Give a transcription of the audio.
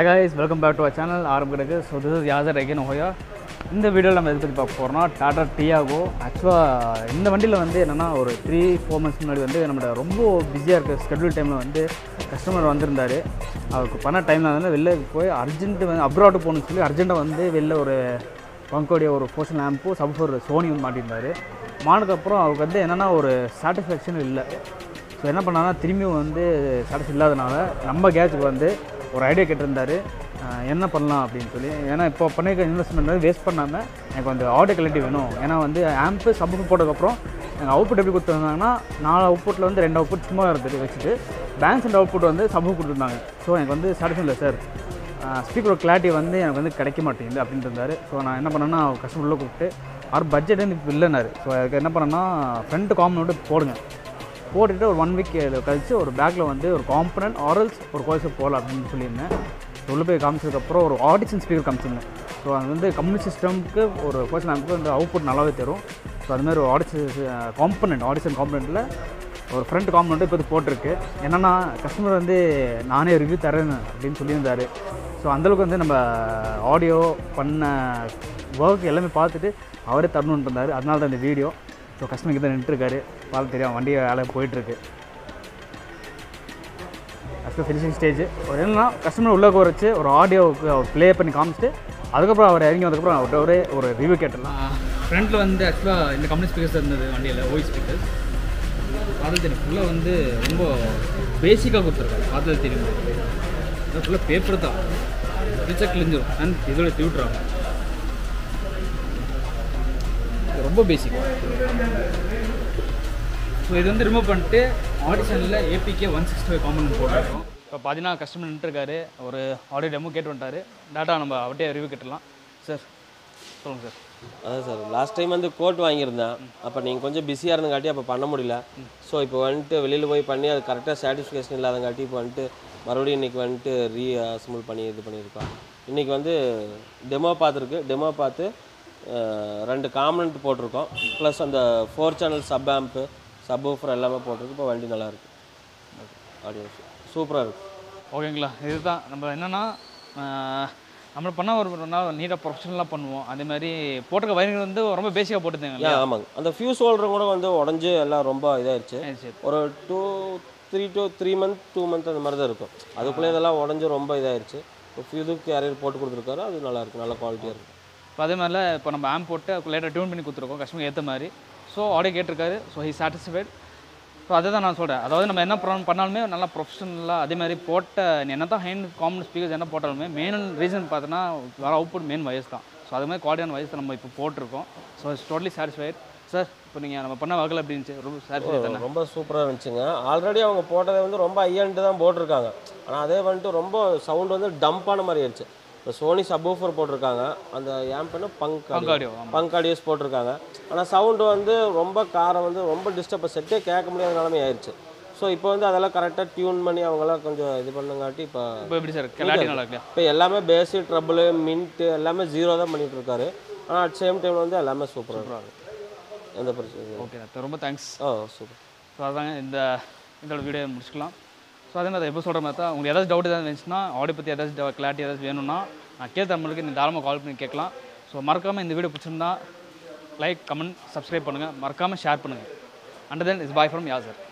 Hi guys, welcome back to our channel Rmcardecors. So this is 𝐓𝐻 again over here. இந்த வீடியோவில் நம்ம எதை பற்றி பார்க்க போகிறோம்னா டாடா டியாகோ. ஆக்சுவலாக இந்த வண்டியில் வந்து என்னென்னா ஒரு 3-4 months முன்னாடி வந்து நம்மளோட ரொம்ப பிஸியாக இருக்க ஸ்கெட்யூல் டைமில் வந்து கஸ்டமர் வந்திருந்தார். அவருக்கு பண்ண டைமில் வந்து வெளில போய் அர்ஜென்ட்டு வந்து அப்ராடு போகணுன்னு சொல்லி அர்ஜென்ட்டாக வந்து வெளில ஒரு பங்கோடைய ஒரு போர்ஷன் லேம்பு சப்வூஃபர் சோனி வந்து மாட்டியிருந்தார். மானதுக்கப்புறம் அவருக்கு வந்து என்னென்னா ஒரு சாட்டிஸ்ஃபேக்ஷன் இல்லை. ஸோ என்ன பண்ணாங்கன்னா திரும்பியும் வந்து சாட்டிஸ்ஃபை இல்லாதனால நம்ம கேட்சுக்கு வந்து ஒரு ஐடியா கேட்டிருந்தார், என்ன பண்ணலாம் அப்படின்னு சொல்லி. ஏன்னா இப்போ பண்ணியிருக்க இன்வெஸ்ட்மெண்ட் வந்து வேஸ்ட் பண்ணாமல் எனக்கு வந்து ஆடியோ குவாலிட்டி வேணும். ஏன்னா வந்து ஆம்பு சப்வூஃபர் போட்டதுக்கப்புறம் எங்கள் அவுட்புட் எப்படி கொடுத்துருந்தாங்கன்னா 4 அவுட்புட்டில் வந்து 2 அவுட்புட் சும்மா இருந்துட்டு வச்சுட்டு பேலன்ஸ் அண்ட் அவுட்புட் வந்து சப்வூஃபர் கொடுத்துருந்தாங்க. ஸோ எனக்கு வந்து சாட்டிஸ்ஃபை இல்லை சார், ஸ்பீக்கரோட கிளாரிட்டி வந்து எனக்கு வந்து கிடைக்க மாட்டேங்குது அப்படின்ட்டு இருந்தார். ஸோ நான் என்ன பண்ணேன்னா கஸ்டமர் உள்ள கூப்பிட்டு அவர் பட்ஜெட் வந்து இப்போ இல்லைனாரு. ஸோ அதுக்கு என்ன பண்ணேன்னா ஃப்ரண்ட் காம்பனண்ட் போடுங்க, போட்டுட்டு ஒரு 1 week கழிச்சு ஒரு பேக்கில் வந்து ஒரு காம்பனண்ட் ஆரல்ஸ் ஒரு கோல்ஸை போகலாம் அப்படின்னு சொல்லியிருந்தேன். உள்ள போய் காமிச்சதுக்கப்புறம் ஒரு ஆடிஷன் ஸ்பீக்கர் காமிச்சிருந்தேன். ஸோ அது வந்து கம்யூனிட் சிஸ்டம்க்கு ஒரு கோர்ஸ் லேம்புக்கு வந்து அவுட்புட் நல்லாவே தரும். ஸோ அதுமாதிரி ஒரு ஆடிஷன் காம்பனண்ட்டில் ஒரு ஃப்ரண்ட் காம்பனண்ட்டு இப்போ போட்டிருக்கு. என்னென்னா கஸ்டமர் வந்து நானே ரிவ்யூ தரேன் அப்படின்னு சொல்லியிருந்தார். ஸோ அந்தளவுக்கு வந்து நம்ம ஆடியோ பண்ண ஒர்க் எல்லாமே பார்த்துட்டு அவரே தரணுன்ட்டு இருந்தார். அதனால தான் இந்த வீடியோ. ஸோ கஸ்டமருக்கு தான் நின்றுருக்காரு, பார்த்து தெரியும் வண்டி வேலை போயிட்டுருக்கு. ஃபஸ்ட்டு ஃபினிஷிங் ஸ்டேஜ் ஒரு என்னன்னா கஸ்டமர் உள்ளே வச்சு ஒரு ஆடியோவுக்கு அவர் ப்ளே பண்ணி காமிச்சிட்டு அதுக்கப்புறம் அவர் இறங்கி வந்ததுக்கப்புறம் அவர்கிட்ட ஒரு ரிவ்யூ கேட்டுடலாம். ஃப்ரண்ட்டில் வந்து ஆக்சுவலாக இந்த கம்பெனி ஸ்பீக்கர்ஸ் இருந்தது வண்டியில், ஓய் ஸ்பீக்கர்ஸ். பார்த்தது தெரியும் ஃபுல்லாக வந்து ரொம்ப பேசிக்காக கொடுத்துருக்காரு. பார்த்தது தெரியும் அது ஃபுல்லாக பேப்பர் தான், பிடிச்சா கிழிஞ்சிடும் அண்ட் இதோட டியூட்ராங்க. ரொம்ப பேசிக். ஸோ இது வந்து ரிமூவ் பண்ணிட்டு ஆடிஷனில் 𝐓𝐸𝐾 165 போட்டிருக்கோம். இப்போ பார்த்தீங்கன்னா கஸ்டமர் நின்றுருக்காரு, ஒரு ஆடியோ டெமோ கேட்டு வந்துட்டார். டேட்டா நம்ம அவட்டே ரிவ்யூ கேட்டுடலாம். சார் சொல்லுங்கள் சார். அதான் சார், லாஸ்ட் டைம் வந்து கோட் வாங்கியிருந்தேன். அப்போ நீங்கள் கொஞ்சம் பிஸியாக இருந்தங்காட்டி அப்போ பண்ண முடியல. ஸோ இப்போ வந்துட்டு வெளியில் போய் பண்ணி அது கரெக்டாக சாட்டிஸ்ஃபேக்ஷன் இல்லாதங்காட்டி இப்போ வந்துட்டு மறுபடியும் இன்றைக்கி வந்துட்டு ரீஅசம்பிள் பண்ணி இது பண்ணியிருக்கோம். இன்றைக்கி வந்து டெமோ பார்த்து 2 காம்பனண்ட் போட்டிருக்கோம். ப்ளஸ் அந்த 4 channel சப் ஆம்பு சப்வூஃபர் எல்லாமே போட்டிருக்கு. இப்போ வண்டி நல்லாயிருக்கு, ஆடியோ சூப்பராக இருக்குது. ஓகேங்களா, இதுதான் நம்ம என்னென்னா நம்ம பண்ண ஒரு நாள் நீட்டாக ப்ரொஃபஷனலாக பண்ணுவோம். அதேமாதிரி போட்டிருக்க வயரிங் வந்து ரொம்ப பேசிக்காக போட்டுருந்தாங்க. ஆமாங்க, அந்த ஃபியூஸ் ஹோல்டர் கூட வந்து உடஞ்சி எல்லாம் ரொம்ப இதாகிடுச்சு. ஒரு 2 month அந்த மாதிரி தான் இருக்கும். அதுக்குள்ளே இதெல்லாம் உடஞ்சி ரொம்ப இதாகிடுச்சு. இப்போ ஃபியூஸுக்கு கேரியர் போட்டு கொடுத்துருக்காரு, அது நல்லாயிருக்கு, நல்ல குவாலிட்டியாக இருக்குது. இப்போ அதே மாதிரில இப்போ நம்ம ஆம்ப் போட்டு லேட்டாக டியூன் பண்ணி கொடுத்துருக்கோம் கஸ்டமர் ஏற்ற மாதிரி. ஸோ ஆடியோ கேட்டிருக்காரு, ஸோ ஹி சாட்டிஸ்ஃபைட். ஸோ அதை தான் நான் சொல்கிறேன். அதாவது நம்ம என்ன பண்ணாலுமே நல்லா ப்ரொஃபஷனலாக அதே மாதிரி போட்ட என்ன தான் ஹேண்ட் காமன் ஸ்பீக்கர்ஸ் என்ன போட்டாலுமே மெயின் ரீசன் பார்த்தோன்னா வர அவுட்புட் மெயின் வாய்ஸ் தான். ஸோ அது மாதிரி குவாலிட்டியான வாய்ஸ் நம்ம இப்போ போட்டிருக்கோம். So it's totally satisfied. Sir இப்போ நீங்கள் நம்ம பண்ண வகையில் எப்படி இருந்துச்சு? ரொம்ப சாட்டிஸ்ஃபைட் தானே? ரொம்ப சூப்பராக இருந்துச்சுங்க. ஆல்ரெடி அவங்க போட்டதை வந்து ரொம்ப ஐஎன்ட்டு தான் போட்டிருக்காங்க. ஆனால் அதே வந்துட்டு ரொம்ப சவுண்ட் வந்து டம்ப்பான மாதிரி ஆயிடுச்சு. இப்போ சோனி சப்வூஃபர் போட்டிருக்காங்க, அந்த ஆம்புன்னு பங்க் ஆடியோஸ் போட்டிருக்காங்க. ஆனால் சவுண்டு வந்து ரொம்ப காரம் வந்து ரொம்ப டிஸ்டர்ப், செட்டே கேட்க முடியாத நிலைமை ஆயிடுச்சு. ஸோ இப்போ வந்து அதெல்லாம் கரெக்டாக டியூன் பண்ணி அவங்களாம் கொஞ்சம் இது பண்ணங்காட்டி இப்போ எப்படி சார் கிளாரிட்டி நல்லா இருக்கு? இப்போ எல்லாமே பேஸு ட்ரபிள் மின்ட்டு எல்லாமே 0 தான் பண்ணிகிட்டு இருக்காரு. ஆனால் அட் சேம் டைமில் வந்து எல்லாமே சூப்பராக இருக்கும், எந்த பிரச்சனை. ஓகே, ரொம்ப தேங்க்ஸ். சூப்பர். ஸோ அதாங்க இந்த வீடியோ முடிச்சுக்கலாம். ஸோ அதே மாதிரி எப்போ சொல்கிற மாதிரி தான் உங்களுக்கு ஏதாச்சும் டவுட் ஏதாவது இருந்துச்சுன்னா ஆடியோ பற்றி ஏதாச்சும் கிளாரிட்டி ஏதாச்சும் வேணும்னா நான் நம்மளுக்கு இந்த தாராளமாக கால் பண்ணி கேட்கலாம். ஸோ மறக்காமல் இந்த வீடியோ பிடிச்சிருந்தா லைக், கமெண்ட், சப்ஸ்கிரைப் பண்ணுங்கள். மறக்காமல் ஷேர் பண்ணுங்கள். And then is bye from 𝐓𝐻.